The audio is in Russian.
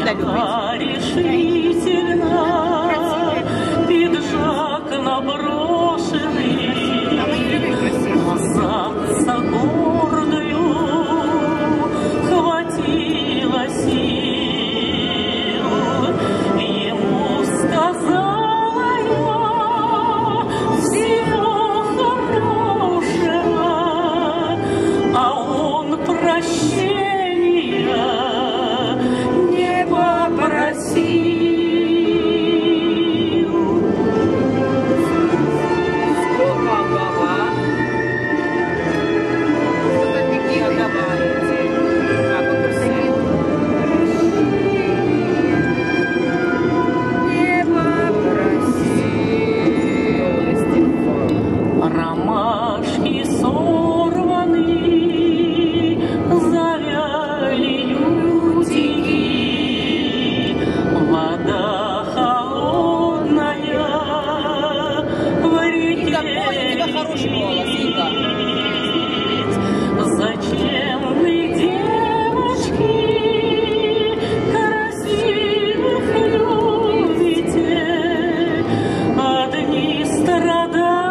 когда любите? Решительно, пиджак наброшенный, глаза гордою хватило сил. Ему сказала я всего хорошего, а он прощения не попросил. Ромашки сорваны, завяли ютики, вода холодная в реке. Зачем вы, девочки, красивых любите, одни страдают?